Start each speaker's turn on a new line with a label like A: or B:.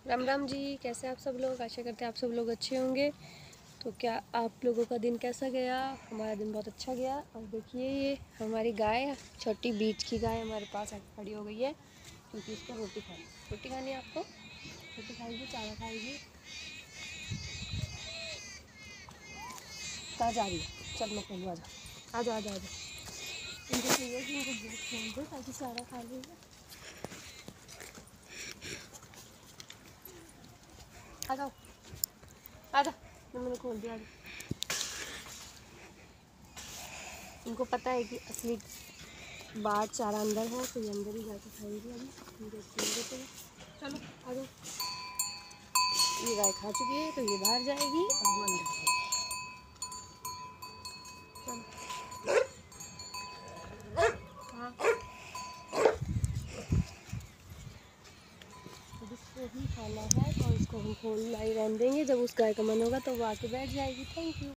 A: राम राम जी, कैसे आप सब लोग। आशा करते हैं आप सब लोग अच्छे होंगे। तो क्या आप लोगों का दिन कैसा गया? हमारा दिन बहुत अच्छा गया। और देखिए ये हमारी गाय, छोटी बीच की गाय हमारे पास आके खड़ी हो गई है, क्योंकि इसको रोटी खानी है। आपको रोटी खाएगी, चावल खाएगी। कहाँ जा रही है? चल मैं कहूँ, आ जा। इनको चाहिए कि इनको दूध खोल दो ताकि चारा खा लेगा। आ जाओ, मैंने खोल दिया। इनको पता है कि असली बाहर चारा अंदर है, तो ये अंदर ही जाके खाएंगे। अभी खोल देते हैं। चलो आ जाओ। ये गाय खा चुकी है, तो ये बाहर जाएगी और वो अंदर जाएगी। हाँ, अब इसको ही खाना है, तो इसको हम खोल लाई रहने देंगे। जब उस गाय का मन होगा तो वो आके बैठ जाएगी। Thank you.